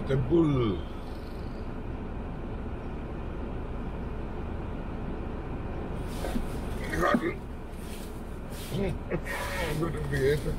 de boel. Gaat het? Moet ik vergeten.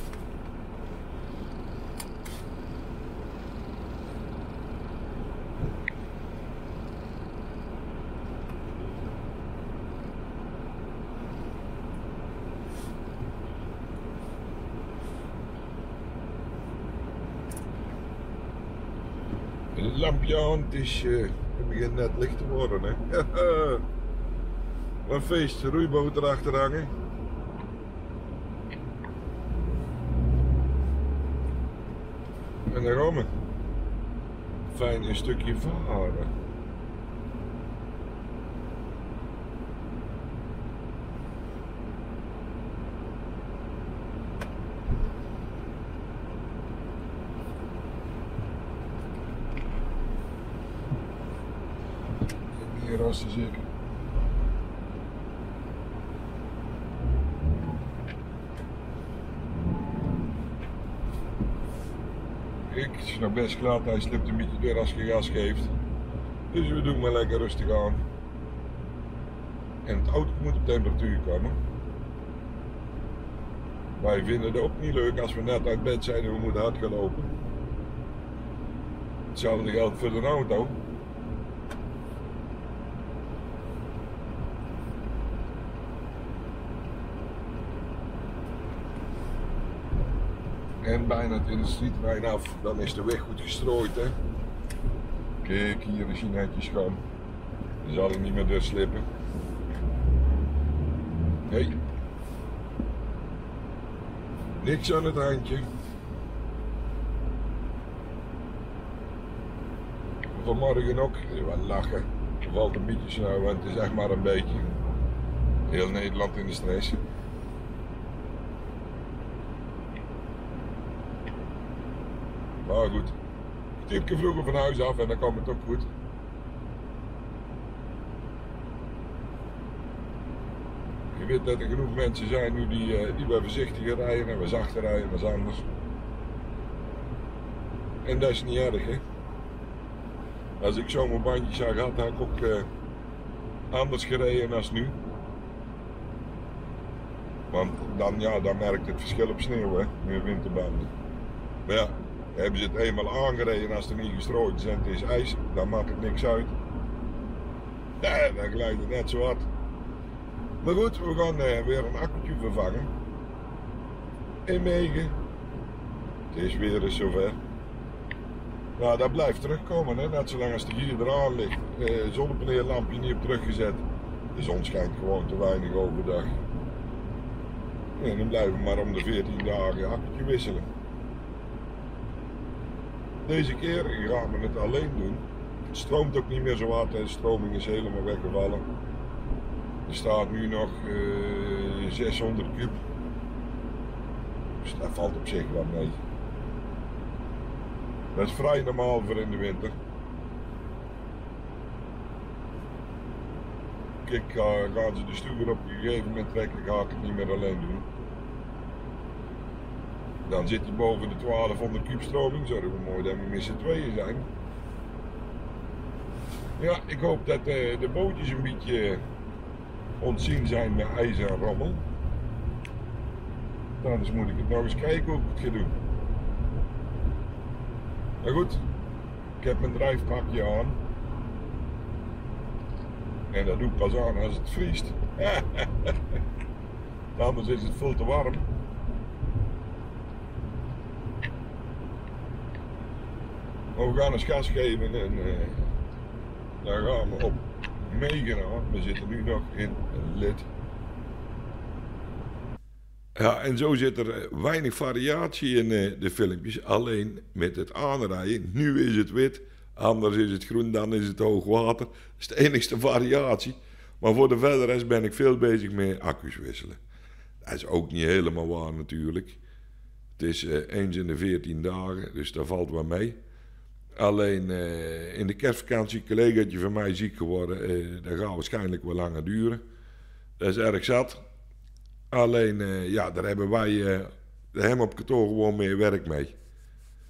Een lampje aan, het begint net licht te worden, hè. Wat een feest, roeiboot erachter hangen. En dan gaan we. Fijn een stukje varen. Hier rassen zeker. Het is nog best glad, hij slipt een beetje door als je gas geeft. Dus we doen maar lekker rustig aan. En het auto moet op temperatuur komen. Wij vinden het ook niet leuk als we net uit bed zijn en we moeten hard gaan lopen. Hetzelfde geldt voor de auto. En bijna in de strietlijn af, dan is de weg goed gestrooid, hè. Kijk, hier is hij netjes schoon. Dan zal hij niet meer doorslippen. Nee. Niks aan het handje. Vanmorgen ook, wat lachen. Er valt een beetje sneeuw en het is echt maar een beetje. Heel Nederland in de stress. Maar goed, een tipje vroeger van huis af en dan komt het ook goed. Je weet dat er genoeg mensen zijn nu die wat voorzichtiger rijden en wat zachter rijden dan anders. En dat is niet erg, hè. Als ik zo mijn bandjes zou gehad, had ik ook anders gereden dan nu. Want dan, ja, dan merkt het verschil op sneeuw, hè, met winterbanden. Maar ja, hebben ze het eenmaal aangereden als er niet gestrooid is en het is ijs, dan maakt het niks uit. Ja, dan glijdt het net zo hard. Maar goed, we gaan weer een accu'tje vervangen. In Megen. Het is weer eens zover. Nou, dat blijft terugkomen, hè? Net zolang als de gier eraan ligt. Zonnepaneellampje niet op teruggezet. De zon schijnt gewoon te weinig overdag. En dan blijven we maar om de 14 dagen accu'tje wisselen. Deze keer gaan we het alleen doen. Het stroomt ook niet meer zo hard, de stroming is helemaal weggevallen. Er staat nu nog 600 kub. Dus dat valt op zich wel mee. Dat is vrij normaal voor in de winter. Kijk, gaan ze de stuur op een gegeven moment trekken, ga ik het niet meer alleen doen. Dan zit hij boven de 1200 kub stroming, zodat we mooi dat we met z'n tweeën zijn. Ja, ik hoop dat de bootjes een beetje ontzien zijn met ijs en rommel. Anders moet ik het nog eens kijken hoe ik het ga doen. Maar goed, ik heb mijn drijfpakje aan. En dat doe ik pas aan als het vriest. Anders is het veel te warm. Maar we gaan eens gas geven en dan gaan we op Megen aan. We zitten nu nog in Lid. Ja, en zo zit er weinig variatie in de filmpjes. Alleen met het aanrijden. Nu is het wit, anders is het groen, dan is het hoog water. Dat is de enigste variatie. Maar voor de verder rest ben ik veel bezig met accu's wisselen. Dat is ook niet helemaal waar natuurlijk. Het is eens in de 14 dagen, dus daar valt wel mee. Alleen in de kerstvakantie een collegaatje van mij ziek geworden. Dat gaat waarschijnlijk wel langer duren. Dat is erg zat. Alleen, ja, daar hebben wij hem op kantoor gewoon meer werk mee.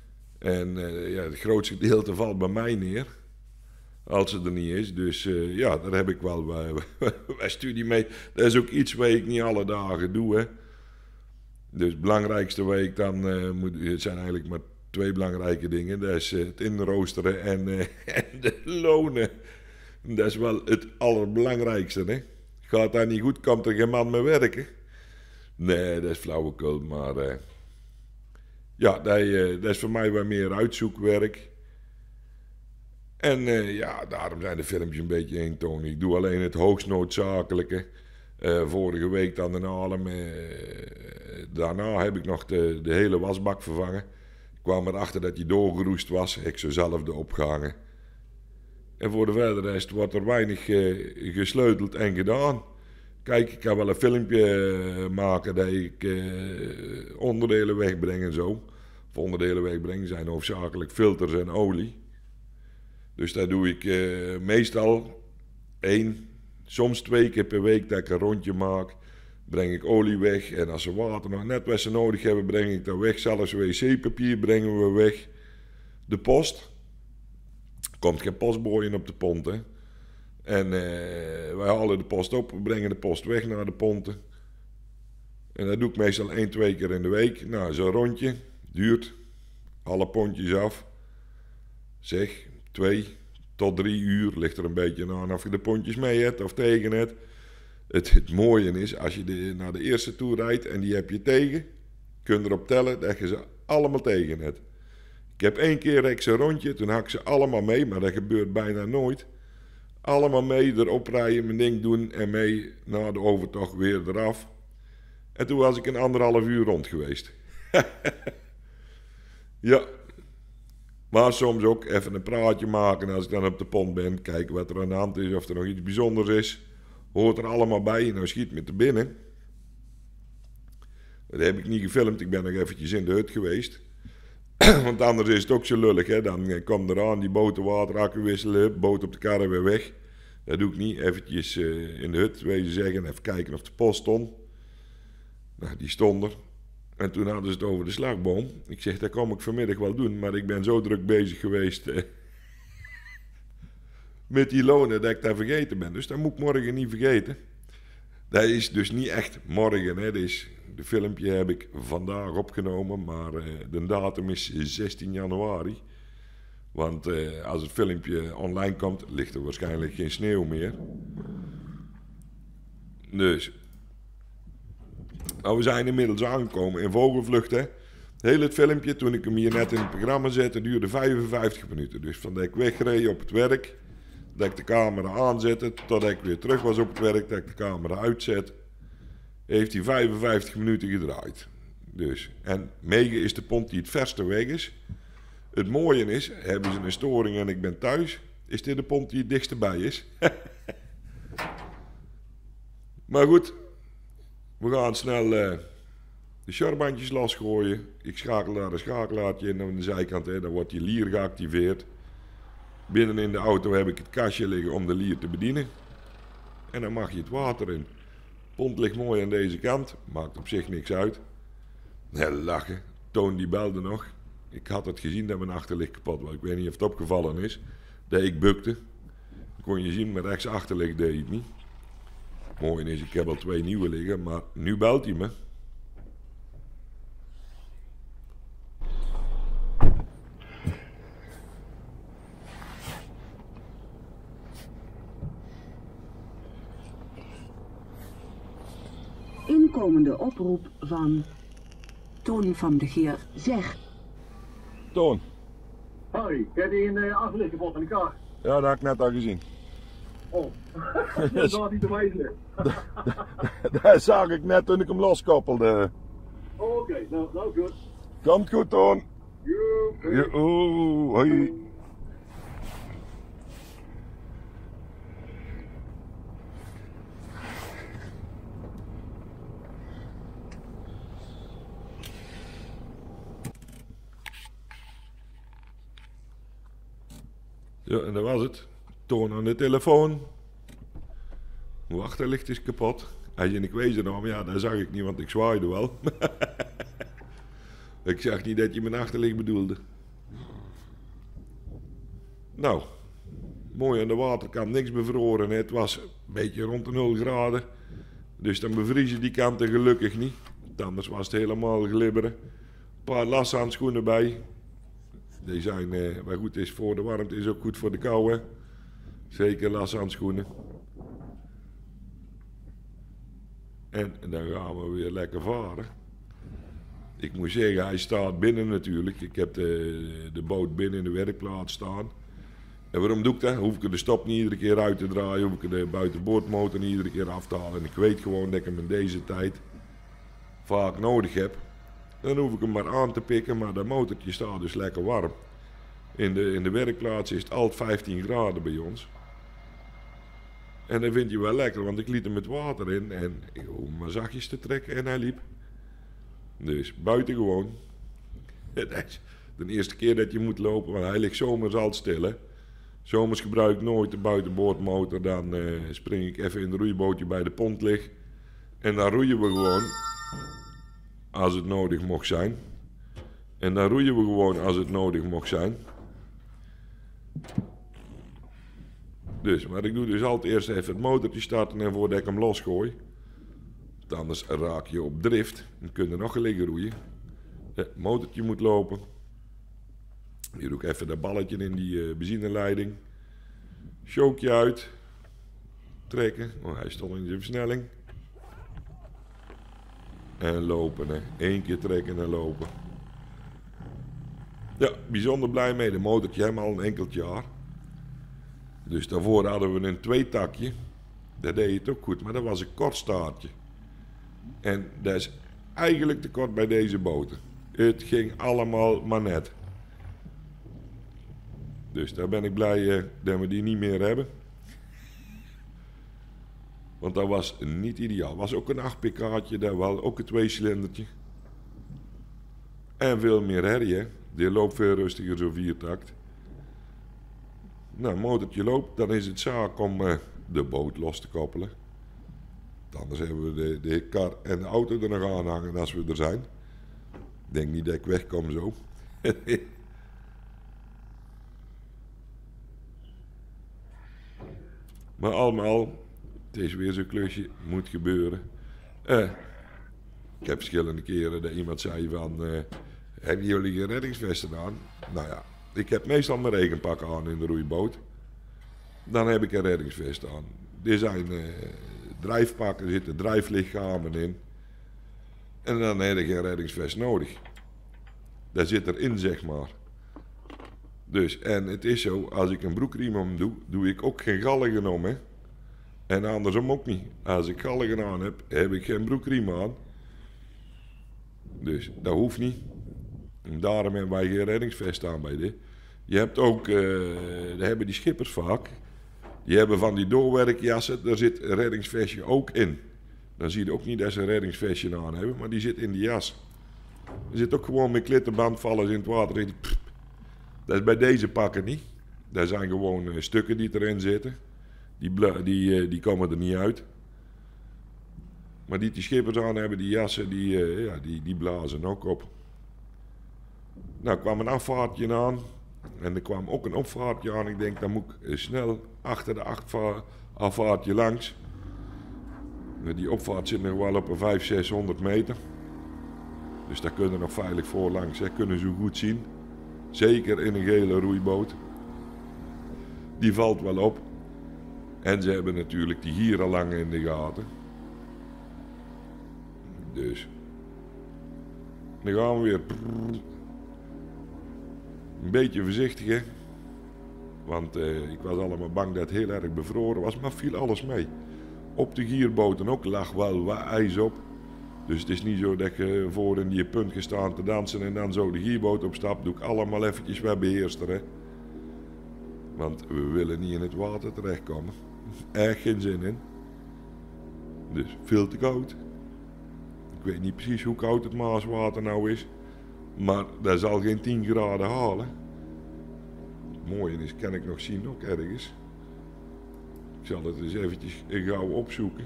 En ja, het grootste gedeelte valt bij mij neer. Als het er niet is. Dus ja, daar heb ik wel bij studie mee. Dat is ook iets wat ik niet alle dagen doe. Hè. Dus het belangrijkste wat ik dan het zijn eigenlijk maar 2 belangrijke dingen. Dat is het inroosteren en de lonen. Dat is wel het allerbelangrijkste. Hè. Gaat dat niet goed, komt er geen man meer werken. Nee, dat is flauwekul. Maar ja, dat is voor mij wat meer uitzoekwerk. En ja, daarom zijn de filmpjes een beetje eentonig. Ik doe alleen het hoogst noodzakelijke. Vorige week dan in Haarlem. Daarna heb ik nog de hele wasbak vervangen. Ik kwam erachter dat die doorgeroest was. Ik zou zelf erop gehangen. En voor de verdere rest wordt er weinig gesleuteld en gedaan. Kijk, ik kan wel een filmpje maken dat ik onderdelen wegbreng en zo. Of onderdelen wegbreng zijn hoofdzakelijk filters en olie. Dus dat doe ik meestal 1, soms 2 keer per week dat ik een rondje maak. Breng ik olie weg en als ze water nog net wat ze nodig hebben, breng ik dat weg. Zelfs wc-papier brengen we weg. De post. Er komt geen postbooien op de pont, hè. En wij halen de post op, we brengen de post weg naar de ponten. En dat doe ik meestal 1, 2 keer in de week. Nou, zo'n rondje duurt alle pontjes af. Zeg, 2 tot 3 uur, ligt er een beetje aan of je de pontjes mee hebt of tegen hebt. Het mooie is, als je naar de eerste toe rijdt en die heb je tegen, kun je erop tellen dat je ze allemaal tegen hebt. Ik heb 1 keer zo'n rondje, toen had ik ze allemaal mee, maar dat gebeurt bijna nooit. Allemaal mee, erop rijden, mijn ding doen en mee na de overtocht weer eraf. En toen was ik een 1,5 uur rond geweest. Ja. Maar soms ook even een praatje maken als ik dan op de pont ben. Kijken wat er aan de hand is, of er nog iets bijzonders is. Hoort er allemaal bij. Nou schiet me te binnen. Dat heb ik niet gefilmd. Ik ben nog eventjes in de hut geweest. Want anders is het ook zo lullig. Hè? Dan komt eraan die boten wateraccu wisselen. Boot op de kar en weer weg. Dat doe ik niet. Eventjes in de hut wezen zeggen. Even kijken of de post stond. Nou, die stond er. En toen hadden ze het over de slagboom. Ik zeg, dat kom ik vanmiddag wel doen. Maar ik ben zo druk bezig geweest met die lonen dat ik dat vergeten ben. Dus dat moet ik morgen niet vergeten. Dat is dus niet echt morgen. Hè. De filmpje heb ik vandaag opgenomen. Maar de datum is 16 januari. Want als het filmpje online komt, ligt er waarschijnlijk geen sneeuw meer. Dus... Nou, we zijn inmiddels aangekomen in vogelvlucht. Hè. Heel het filmpje, toen ik hem hier net in het programma zette, duurde 55 minuten. Dus van dat ik wegreed op het werk, dat ik de camera aanzette, totdat ik weer terug was op het werk, dat ik de camera uitzet, heeft hij 55 minuten gedraaid. Dus, en Megen is de pont die het verste weg is. Het mooie is, hebben ze een storing en ik ben thuis, is dit de pont die het dichtste bij is. Maar goed... We gaan snel de charbandjes losgooien. Ik schakel daar een schakelaartje in aan de zijkant. Hè. Dan wordt die lier geactiveerd. Binnen in de auto heb ik het kastje liggen om de lier te bedienen. En dan mag je het water in. De pont ligt mooi aan deze kant. Maakt op zich niks uit. Nee, lachen. Toon die belde nog. Ik had het gezien dat mijn achterlicht kapot was. Ik weet niet of het opgevallen is. Dat ik bukte. Dat kon je zien, maar rechts achterlicht deed het niet. Mooi is, ik heb al 2 nieuwe liggen, maar nu belt hij me. Inkomende oproep van Toon van de Geer, zeg. Toon. Hoi, heb je een aflicht kapot aan de kar? Ja, dat heb ik net al gezien. Oh, dat is niet te wijzen. Dat zag ik net toen ik hem loskoppelde. Oh, oké, nou goed. Komt goed, Toon. Joe. Hoi. Ja, en dat was het. Toon aan de telefoon. Mijn achterlicht is kapot. Hij zei, ik wees er nou, ja, dat zag ik niet, want ik zwaaide wel. Ik zag niet dat je mijn achterlicht bedoelde. Nou, mooi aan de waterkant, niks bevroren. Het was een beetje rond de 0 graden. Dus dan bevriezen die kanten gelukkig niet. Anders was het helemaal glibberen. Een paar lashandschoenen bij. Die zijn, wat goed is voor de warmte, is ook goed voor de kou. Hè? Zeker lashandschoenen. En dan gaan we weer lekker varen. Ik moet zeggen, hij staat binnen natuurlijk. Ik heb de boot binnen in de werkplaats staan. En waarom doe ik dat? Hoef ik de stop niet iedere keer uit te draaien. Hoef ik de buitenboordmotor niet iedere keer af te halen. En ik weet gewoon dat ik hem in deze tijd vaak nodig heb. Dan hoef ik hem maar aan te pikken. Maar dat motortje staat dus lekker warm. In de werkplaats is het altijd 15 graden bij ons. En dat vind je wel lekker, want ik liet hem met water in. En ik hoef hem maar zachtjes te trekken en hij liep. Dus buiten gewoon. Het is de eerste keer dat je moet lopen, want hij ligt zomers altijd stil. Hè. Zomers gebruik ik nooit de buitenboordmotor. Dan spring ik even in een roeibootje bij de pont lig. En dan roeien we gewoon als het nodig mocht zijn. En dan roeien we gewoon als het nodig mocht zijn. Dus, maar ik doe dus altijd eerst even het motortje starten en voordat ik hem losgooi. Want anders raak je op drift en kun je nog liggen roeien. Het motortje moet lopen. Hier doe ik even dat balletje in die benzineleiding. Chookje uit. Trekken. Oh, hij stond in de versnelling. En lopen. Hè. 1 keer trekken en lopen. Ja, bijzonder blij mee. De motortje hebben we al een enkelt jaar. Dus daarvoor hadden we een 2-takje. Dat deed het ook goed, maar dat was een kort staartje. En dat is eigenlijk te kort bij deze boten. Het ging allemaal maar net. Dus daar ben ik blij dat we die niet meer hebben. Want dat was niet ideaal. Was ook een 8 pk'tje, dat wel, ook een 2-cilindertje. En veel meer herrie, hè. Die loopt veel rustiger, zo'n 4-takt. Nou, motortje loopt, dan is het zaak om de boot los te koppelen. Anders hebben we de kar en de auto er nog aan hangen als we er zijn. Ik denk niet dat ik wegkom zo. Maar allemaal, het is weer zo'n klusje, moet gebeuren. Ik heb verschillende keren dat iemand zei van, hebben jullie geen reddingsvesten aan? Nou ja, ik heb meestal mijn regenpak aan in de roeiboot. Dan heb ik een reddingsvest aan. Er zijn drijfpakken, er zitten drijflichamen in. En dan heb ik geen reddingsvest nodig. Dat zit erin, zeg maar. Dus, en het is zo, als ik een broekriem om doe, doe ik ook geen galgen om, hè. En andersom ook niet. Als ik galgen aan heb, heb ik geen broekriem aan. Dus, dat hoeft niet. En daarom hebben wij geen reddingsvest aan bij dit. Je hebt ook, dat hebben die schippers vaak. Die hebben van die doorwerkjassen, daar zit een reddingsvestje ook in. Dan zie je ook niet dat ze een reddingsvestje aan hebben, maar die zit in die jas. Er zit ook gewoon met klittenband, vallen ze in het water. Dat is bij deze pakken niet. Dat zijn gewoon stukken die erin zitten. Die komen er niet uit. Maar die schippers aan hebben, die jassen, die blazen ook op. Nou, kwam een afvaartje aan. En er kwam ook een opvaartje aan. Ik denk, dan moet ik snel achter de afvaartje langs. Die opvaart zit nog wel op een 500-600 meter. Dus daar kunnen we nog veilig voor langs. Dat kunnen ze goed zien. Zeker in een gele roeiboot. Die valt wel op. En ze hebben natuurlijk die gieren lang in de gaten. Dus. Dan gaan we weer. Een beetje voorzichtig, hè. Want ik was allemaal bang dat het heel erg bevroren was. Maar viel alles mee. Op de gierboten ook lag wel wat ijs op. Dus het is niet zo dat je voor in die punt gestaan te dansen en dan zo de gierboot opstapt. Doe ik allemaal eventjes wat beheerster, hè. Want we willen niet in het water terechtkomen. Echt geen zin in. Dus veel te koud. Ik weet niet precies hoe koud het Maaswater nou is. Maar dat zal geen 10 graden halen. Het mooie is, kan ik nog zien ook ergens. Ik zal het eens eventjes gauw opzoeken.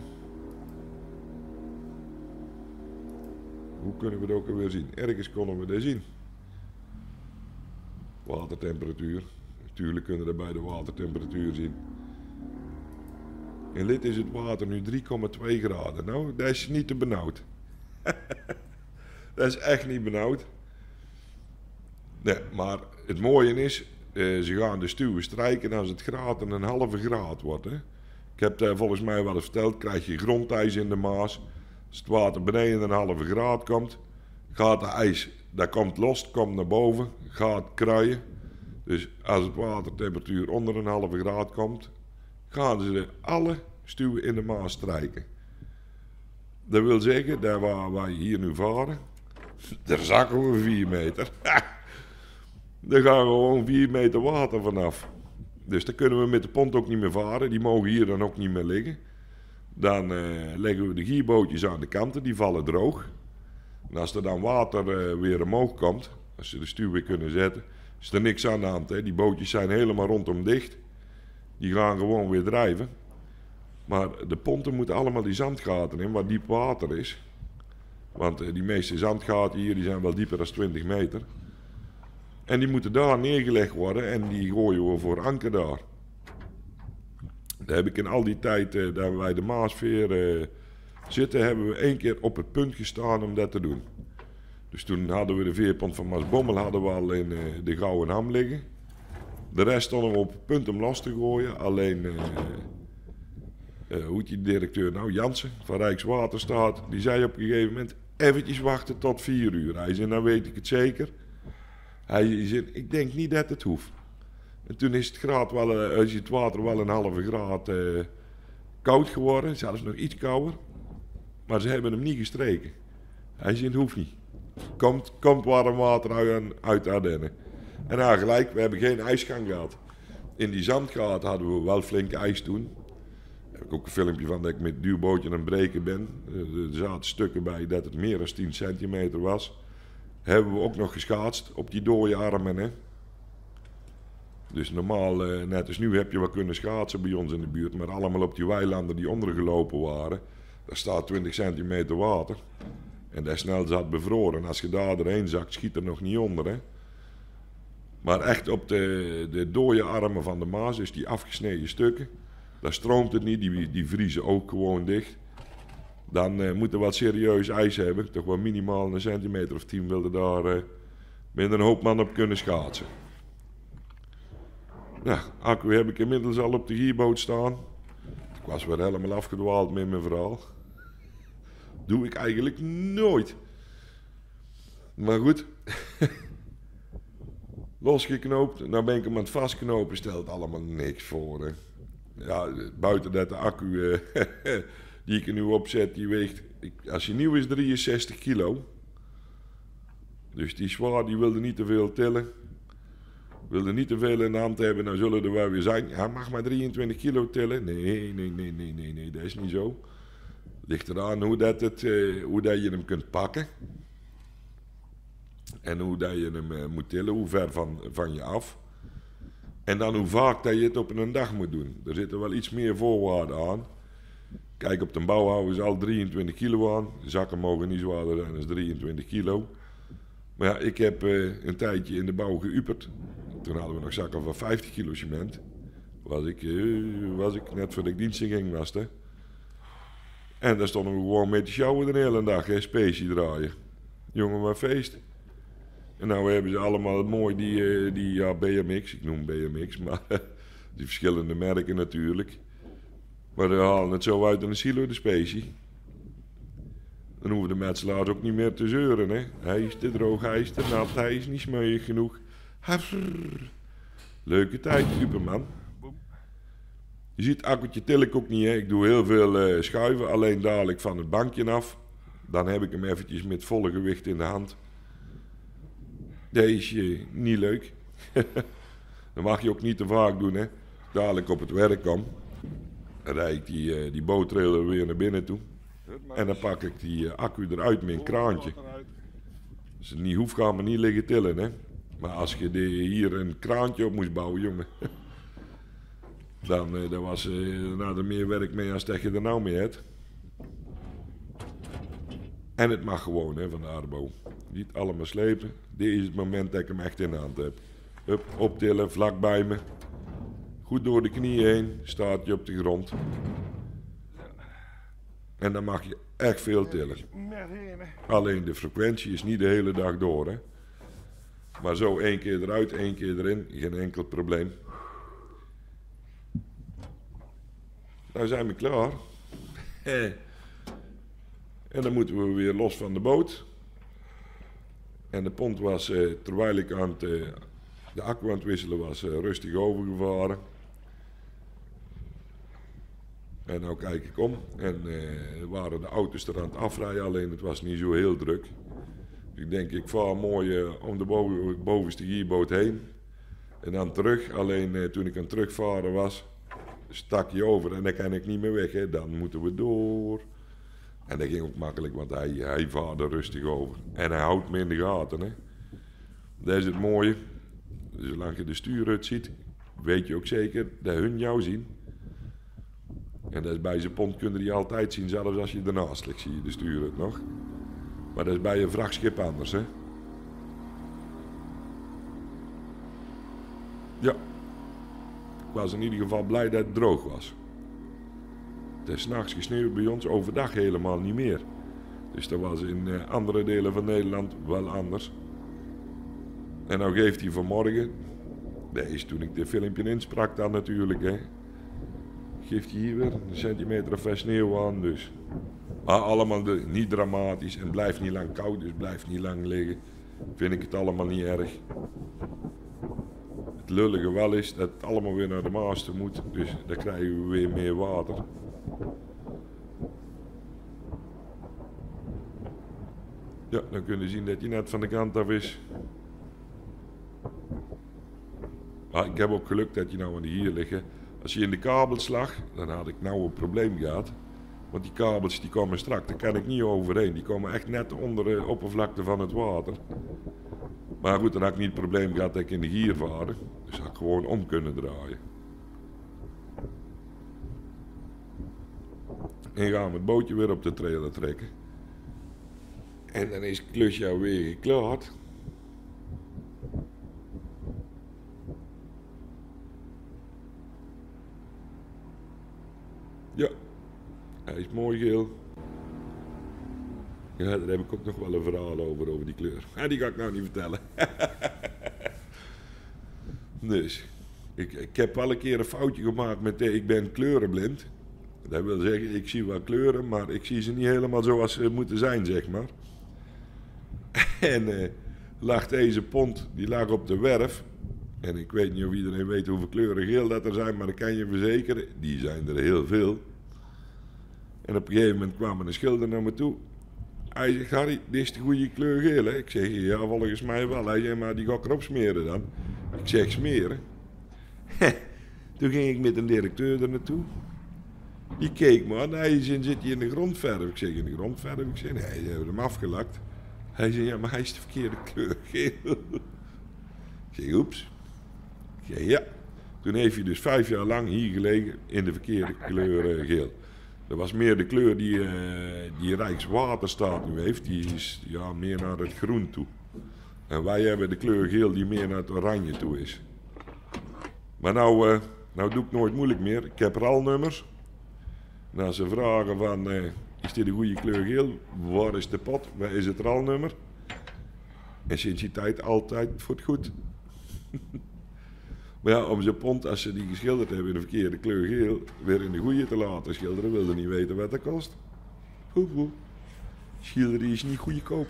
Hoe kunnen we het ook alweer zien? Ergens konden we dat zien. Watertemperatuur. Natuurlijk kunnen we dat bij de watertemperatuur zien. In Lid is het water nu 3,2 graden. Nou, dat is niet te benauwd. Dat is echt niet benauwd. Nee, maar het mooie is, ze gaan de stuwen strijken als het graad en 1,5 graad wordt. Hè. Ik heb daar volgens mij wel eens verteld, krijg je grondijs in de Maas. Als het water beneden 1,5 graad komt, gaat de ijs, dat komt los, komt naar boven, gaat kruien. Dus als het watertemperatuur onder 1,5 graad komt, gaan ze alle stuwen in de Maas strijken. Dat wil zeggen, dat waar wij hier nu varen, daar zakken we 4 meter. Er gaan gewoon 4 meter water vanaf. Dus dan kunnen we met de pont ook niet meer varen. Die mogen hier dan ook niet meer liggen. Dan leggen we de gierbootjes aan de kanten, die vallen droog. En als er dan water weer omhoog komt, als ze de stuw weer kunnen zetten, is er niks aan de hand. Hè. Die bootjes zijn helemaal rondom dicht. Die gaan gewoon weer drijven. Maar de ponten moeten allemaal die zandgaten in, waar diep water is. Want die meeste zandgaten hier die zijn wel dieper dan 20 meter. En die moeten daar neergelegd worden en die gooien we voor anker daar. Daar heb ik in al die tijd dat wij de Maasveer zitten, hebben we 1 keer op het punt gestaan om dat te doen. Dus toen hadden we de veerpont van Maasbommel hadden we al in de Gouden Ham liggen. De rest stonden we op het punt om los te gooien. Alleen, hoe heet die directeur nou? Jansen van Rijkswaterstaat. Die zei op een gegeven moment, eventjes wachten tot 4 uur. Hij zei, nou weet ik het zeker. Hij zei, ik denk niet dat het hoeft. En toen is het water wel 1,5 graad koud geworden. Zelfs nog iets kouder. Maar ze hebben hem niet gestreken. Hij zei, het hoeft niet. Komt warm water uit Ardennen. En nou gelijk, we hebben geen ijsgang gehad. In die zandgaten hadden we wel flink ijs toen. Daar heb ik ook een filmpje van dat ik met het duurbootje aan het breken ben. Er zaten stukken bij dat het meer dan 10 centimeter was. Hebben we ook nog geschaatst op die dode armen. Hè. Dus normaal, net als nu, heb je wel kunnen schaatsen bij ons in de buurt. Maar allemaal op die weilanden die ondergelopen waren. Daar staat 20 centimeter water. En dat snel zat bevroren. En als je daar doorheen zakt, schiet er nog niet onder. Hè. Maar echt op de dode armen van de Maas, dus die afgesneden stukken. Daar stroomt het niet, die vriezen ook gewoon dicht. Dan moeten we wat serieus ijs hebben. Toch wel minimaal 1 centimeter of 10 wilden daar met een hoop man op kunnen schaatsen. Nou, accu heb ik inmiddels al op de gierboot staan. Ik was weer helemaal afgedwaald met mijn verhaal. Doe ik eigenlijk nooit. Maar goed. Losgeknoopt. Nou ben ik hem aan het vastknopen. Stelt allemaal niks voor. Hè. Ja, buiten dat de accu die ik er nu opzet, die weegt, als hij nieuw is, 63 kilo. Dus die is zwaar, die wilde niet te veel tillen. Wilde niet te veel in de hand hebben, nou zullen er wel weer zijn. Hij mag maar 23 kilo tillen. Nee, dat is niet zo. Ligt eraan hoe dat je hem kunt pakken. En hoe dat je hem moet tillen, hoe ver van je af. En dan hoe vaak dat je het op een dag moet doen. Er zitten wel iets meer voorwaarden aan. Kijk, op de bouw houden ze al 23 kilo aan. De zakken mogen niet zwaarder zijn dan 23 kilo. Maar ja, ik heb een tijdje in de bouw geuperd. Toen hadden we nog zakken van 50 kilo cement. Was ik net voor de dienst in ging, was het. En daar stonden we gewoon met de sjouwen de hele dag, hè, specie draaien. Jongen, maar feest. En nou hebben ze allemaal mooi die BMX, ik noem BMX, maar die verschillende merken natuurlijk. Maar die halen het zo uit in een silo, de specie. Dan hoeven de metselaars ook niet meer te zeuren, hè. Hij is te droog, hij is te nat, hij is niet smeuïg genoeg. Leuke tijd, Superman. Je ziet, accu'tje til ik ook niet, hè. Ik doe heel veel schuiven, alleen dadelijk van het bankje af. Dan heb ik hem eventjes met volle gewicht in de hand. Dat is niet leuk. Dat mag je ook niet te vaak doen, hè. Dadelijk op het werk kom. Dan rijd ik die boottrailer weer naar binnen toe. En dan pak ik die accu eruit met een kraantje. Als het niet hoeft, gaan we niet liggen tillen, hè. Maar als je hier een kraantje op moest bouwen, jongen. Dan was er meer werk mee als dat je er nou mee hebt. En het mag gewoon, hè, van de Arbo. Niet allemaal slepen. Dit is het moment dat ik hem echt in de hand heb. Hup, optillen, vlak bij me. Goed door de knieën heen, staat je op de grond. En dan mag je echt veel tillen. Alleen de frequentie is niet de hele dag door, hè. Maar zo 1 keer eruit, 1 keer erin, geen enkel probleem. Nou zijn we klaar. En dan moeten we weer los van de boot. En de pont was, terwijl ik aan de accu aan het wisselen was, rustig overgevaren. En nou kijk ik om en waren de auto's er aan het afrijden, alleen het was niet zo heel druk. Ik denk, ik vaar mooi om de bovenste gierboot heen en dan terug. Alleen toen ik aan het terugvaren was, stak hij over en dan kan ik niet meer weg. Hè. Dan moeten we door. En dat ging ook makkelijk, want hij vaarde rustig over. En hij houdt me in de gaten. Hè. Dat is het mooie. Zolang je de stuurhut ziet, weet je ook zeker dat hun jou zien. En dat is bij zijn pont kun je die altijd zien, zelfs als je ernaast ligt, zie je de stuurhut nog. Maar dat is bij een vrachtschip anders, hè. Ja. Ik was in ieder geval blij dat het droog was. Het is 's nachts gesneeuwd bij ons, overdag helemaal niet meer. Dus dat was in andere delen van Nederland wel anders. En nou geeft hij vanmorgen, dat is toen ik dit filmpje insprak dan natuurlijk, hè. Geeft hij hier weer een centimeter of 5 sneeuw aan, dus. Maar allemaal niet dramatisch en blijft niet lang koud, dus blijft niet lang liggen. Vind ik het allemaal niet erg. Het lullige wel is dat het allemaal weer naar de Maas toe moet, dus dan krijgen we weer meer water. Ja, dan kun je zien dat hij net van de kant af is. Maar ik heb ook geluk dat je nou aan de hier liggen. Als je in de kabels lag, dan had ik nou een probleem gehad. Want die kabels die komen strak, daar kan ik niet overheen. Die komen echt net onder de oppervlakte van het water. Maar goed, dan had ik niet het probleem gehad dat ik in de gier vaarde. Dus had ik gewoon om kunnen draaien. En gaan we het bootje weer op de trailer trekken. En dan is het klusje weer geklaard. Ja, hij is mooi geel. Ja, daar heb ik ook nog wel een verhaal over die kleur. Maar die ga ik nou niet vertellen. Dus, ik heb wel een keer een foutje gemaakt met ik ben kleurenblind. Dat wil zeggen, ik zie wel kleuren, maar ik zie ze niet helemaal zoals ze moeten zijn, zeg maar. En lag deze pont, die lag op de werf. En ik weet niet of iedereen weet hoeveel kleuren geel dat er zijn, maar dat kan je verzekeren. Die zijn er heel veel. En op een gegeven moment kwam een schilder naar me toe. Hij zegt, Harry, dit is de goede kleur geel, hè? Ik zeg, ja, volgens mij wel. Hij zegt, maar die ga ik erop smeren dan. Ik zeg, smeren? Toen ging ik met een directeur er naartoe. Die keek me aan. Hij zei, zit hij in de grondverf? Ik zeg, in de grondverf? Ik zeg, nee, ze hebben hem afgelakt. Hij zei, ja, maar hij is de verkeerde kleur geel. Ik zeg, oeps. Ik zeg, ja. Toen heeft hij dus 5 jaar lang hier gelegen in de verkeerde kleur geel. Dat was meer de kleur die Rijkswaterstaat nu heeft. Die is ja, meer naar het groen toe. En wij hebben de kleur geel die meer naar het oranje toe is. Maar nou doe ik nooit moeilijk meer. Ik heb RAL-nummers. En als ze vragen van, is dit de goede kleur geel? Waar is de pot? Waar is het RAL-nummer? En sinds die tijd altijd voor het goed. Maar ja, om zo'n pont, als ze die geschilderd hebben in de verkeerde kleur geel, weer in de goede te laten schilderen, wilden niet weten wat dat kost. Schilderen is niet goedkoop.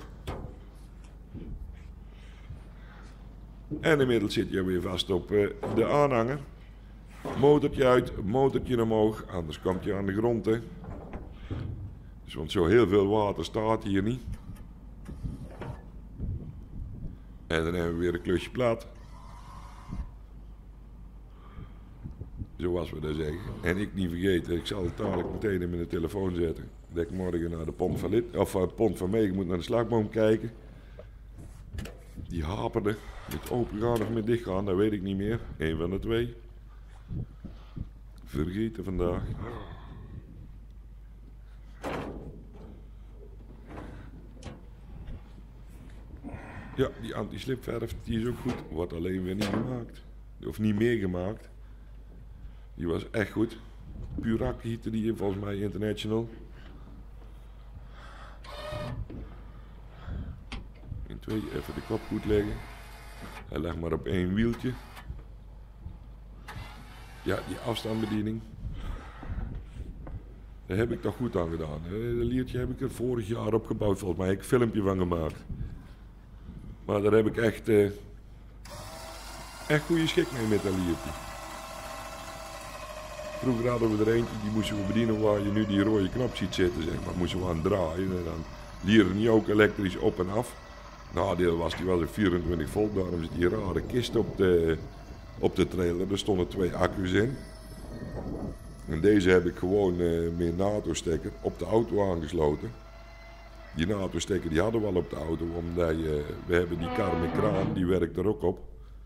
En inmiddels zit je weer vast op de aanhanger. Motortje uit, motortje omhoog, anders komt je aan de grond, hè. Dus want zo heel veel water staat hier niet. En dan hebben we weer een klusje plat. Zoals we dat zeggen. En ik niet vergeten, ik zal het dadelijk meteen in mijn telefoon zetten. Dat ik morgen naar de pont van Pont van Meegen moet naar de slagboom kijken. Die haperde. Met open gaan of met dicht gaan, dat weet ik niet meer. Eén van de twee. Vergeten vandaag. Ja, die anti-slipverf die is ook goed. Wordt alleen weer niet gemaakt. Of niet meer gemaakt. Die was echt goed. Purak heette die volgens mij International. In 2 even de kop goed leggen. Hij legt maar op 1 wieltje. Ja, die afstandsbediening. Daar heb ik toch goed aan gedaan. Dat liertje heb ik er vorig jaar opgebouwd. Volgens mij heb ik een filmpje van gemaakt. Maar daar heb ik echt goede schik mee met dat liertje. Vroeger hadden we er eentje, die moesten we bedienen waar je nu die rode knop ziet zitten, zeg maar. Moesten we aan draaien en dan lieren die ook elektrisch op en af. Nadeel was, die was er 24 volt, daarom zit die rare kist op de trailer. Er stonden 2 accu's in. En deze heb ik gewoon met NATO-stekker op de auto aangesloten. Die NATO-stekker die hadden we al op de auto, omdat we hebben die kar met kraan, die werkt er ook op.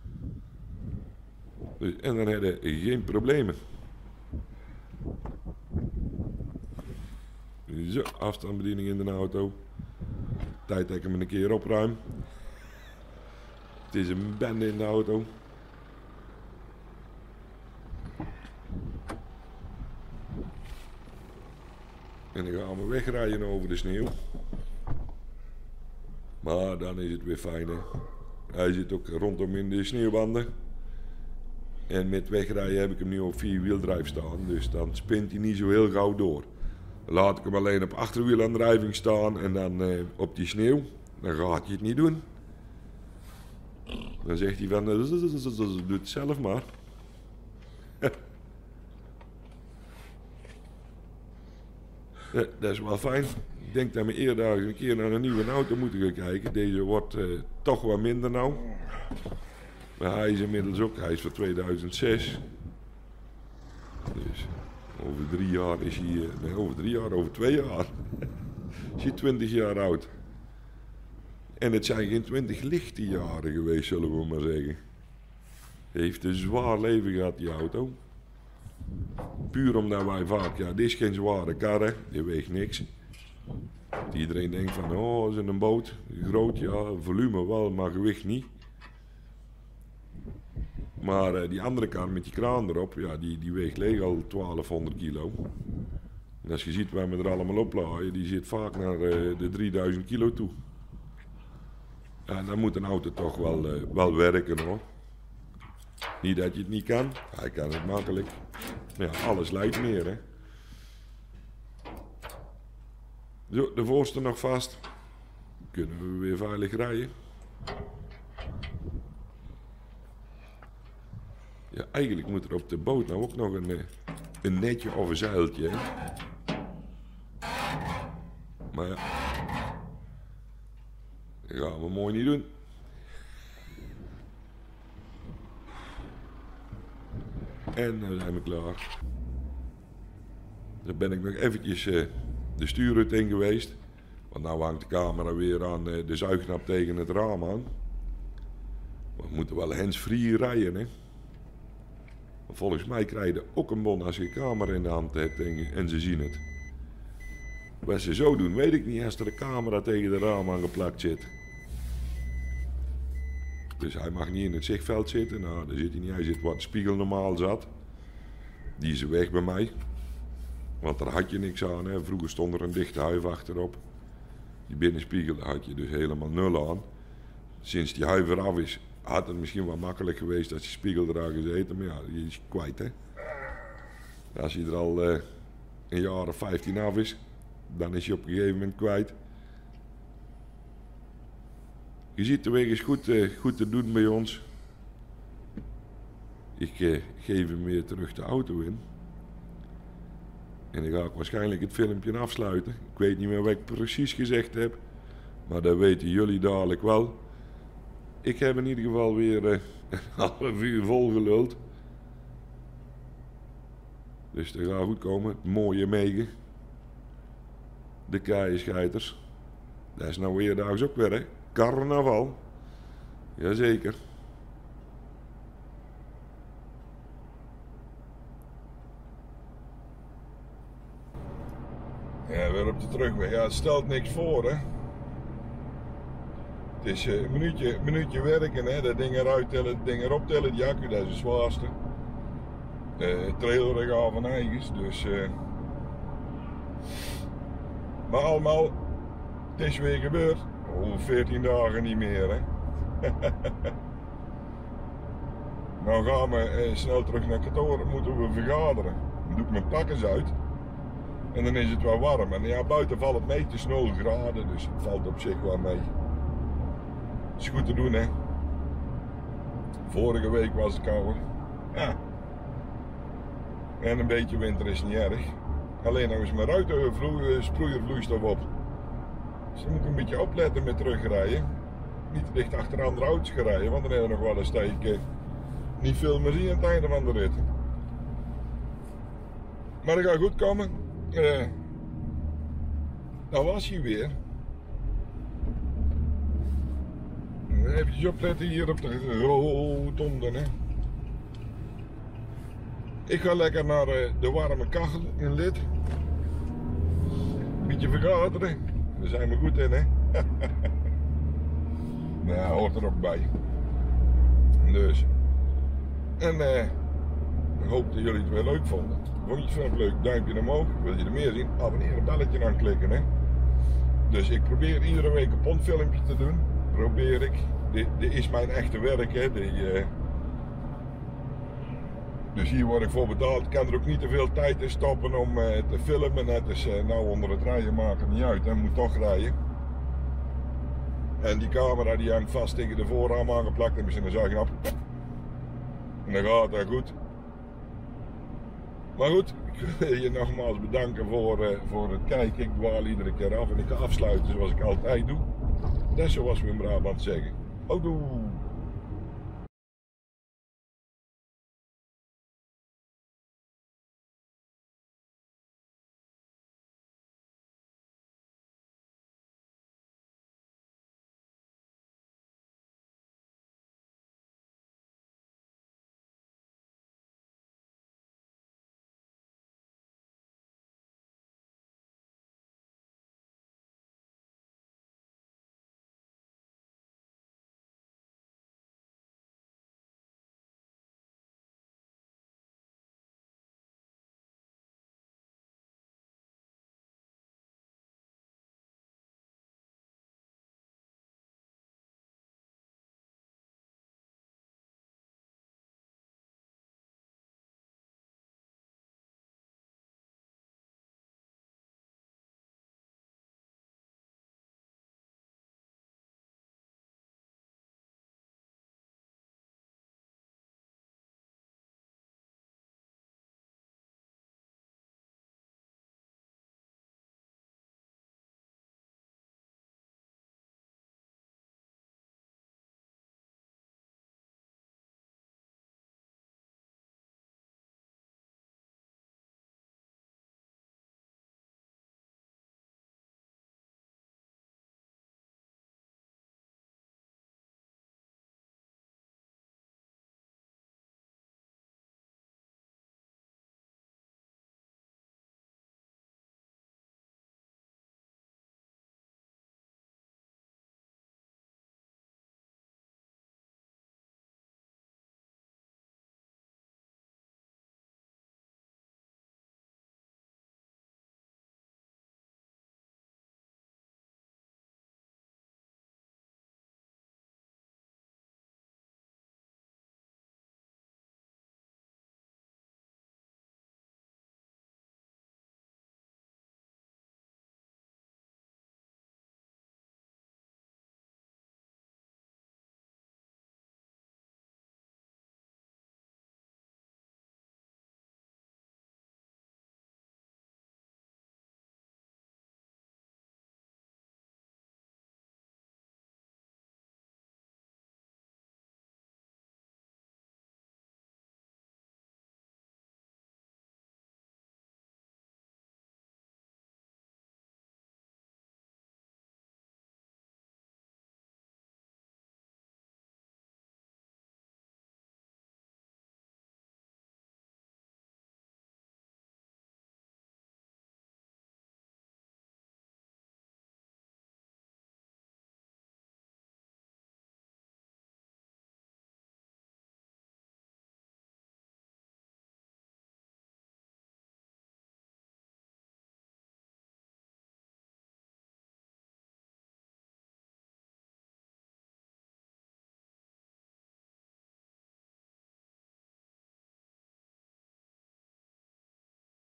Dus, en dan hadden we geen problemen. Zo, afstandsbediening in de auto. Tijd dat ik hem een keer opruim. Het is een bende in de auto. En dan gaan we wegrijden over de sneeuw. Maar dan is het weer fijn, hè. Hij zit ook rondom in de sneeuwbanden. En met wegrijden heb ik hem nu op 4-wieldrive staan. Dus dan spint hij niet zo heel gauw door. Laat ik hem alleen op achterwielaandrijving staan en dan op die sneeuw. Dan gaat hij het niet doen. Dan zegt hij van, doe het zelf maar. Ja, dat is wel fijn. Ik denk dat we eerder een keer naar een nieuwe auto moeten gaan kijken. Deze wordt toch wat minder nou. Maar hij is inmiddels ook, hij is van 2006. Dus over 3 jaar is hij, nee over 3 jaar, over 2 jaar is hij 20 jaar oud. En het zijn geen 20 lichte jaren geweest, zullen we maar zeggen. Hij heeft een zwaar leven gehad, die auto. Puur omdat wij vaak, ja, dit is geen zware kar, hè. Die weegt niks. Iedereen denkt van, oh, is het een boot? Groot, ja, volume wel, maar gewicht niet. Maar die andere kar met die kraan erop, ja, die weegt leeg al 1200 kilo. En als je ziet waar we er allemaal oplaaien, die zit vaak naar de 3000 kilo toe. Ja, dan moet een auto toch wel werken, hoor. Niet dat je het niet kan, hij kan het makkelijk. Ja, alles lijkt meer, hè. Zo, de voorste nog vast. Kunnen we weer veilig rijden. Ja, eigenlijk moet er op de boot nou ook nog een netje of een zeiltje, hè. Maar ja, dat gaan we mooi niet doen. En dan zijn we klaar. Dan ben ik nog eventjes de stuurhut in geweest. Want nou hangt de camera weer aan de zuignap tegen het raam aan. We moeten wel hands-free rijden, hè. Maar volgens mij krijg je ook een bon als je een camera in de hand hebt en ze zien het. Wat ze zo doen, weet ik niet als er een camera tegen het raam aangeplakt zit. Dus hij mag niet in het zichtveld zitten. Nou, daar zit hij niet. Hij zit waar de spiegel normaal zat. Die is weg bij mij. Want daar had je niks aan, hè. Vroeger stond er een dichte huif achterop. Die binnenspiegel had je dus helemaal 0 aan. Sinds die huif eraf is, had het misschien wel makkelijk geweest als die spiegel eraan gezeten. Maar ja, die is kwijt, hè. Als hij er al een jaar of 15 af is, dan is hij op een gegeven moment kwijt. Je ziet de weg is goed te doen bij ons. Ik geef hem weer terug de auto in. En dan ga ik waarschijnlijk het filmpje afsluiten. Ik weet niet meer wat ik precies gezegd heb. Maar dat weten jullie dadelijk wel. Ik heb in ieder geval weer een half uur vol geluld. Dus dat gaat goed komen. Het mooie Megen. De keienscheiters. Dat is nou weer daags ook weer, hè. Carnaval. Jazeker. Ja, weer op de terugweg. Ja, het stelt niks voor, hè. Het is een minuutje werken, hè? Dat ding eruit tellen, dat ding erop tellen, die accu, dat is de zwaarste. Trailer gaan van eigens, dus... Maar allemaal, het is weer gebeurd. Over 14 dagen niet meer, hè. Nou gaan we snel terug naar kantoor, moeten we vergaderen. Dan doe ik mijn pakkers uit. En dan is het wel warm. En ja, buiten valt het mee, het is 0 graden, dus het valt op zich wel mee. Het is goed te doen, hè. Vorige week was het kouder. Ja. En een beetje winter is niet erg. Alleen nog eens mijn ruiten sproeiervloeistof op. Dus dan moet ik een beetje opletten met terugrijden. Niet te dicht achter andere auto's gaan rijden, want dan hebben we nog wel eens dat ik niet veel meer zie aan het einde van de rit. Maar dat gaat goed komen. Nou was hij weer. Even opletten hier op de rotonde. Hè. Ik ga lekker naar de warme kachel in Lid. Een beetje vergaderen. Daar zijn we goed in, hè. Nou, hoort er ook bij. Dus. En ik hoop dat jullie het weer leuk vonden. Vond je het leuk? Duimpje omhoog. Wil je er meer zien? Abonneren, belletje aanklikken, hè. Dus ik probeer iedere week een pondfilmpje te doen. Probeer ik. Dit is mijn echte werk, hè. Dus hier word ik voor betaald. Ik kan er ook niet te veel tijd in stoppen om te filmen. Het is nou onder het rijden maakt het niet uit. Hè. Moet toch rijden. En die camera die hangt vast tegen de voorraam aangeplakt. En misschien een zuignap. En dan gaat dat goed. Maar goed, ik wil je nogmaals bedanken voor het kijken. Ik dwaal iedere keer af en ik ga afsluiten zoals ik altijd doe. Dat is zoals we in Brabant zeggen. Houdoe!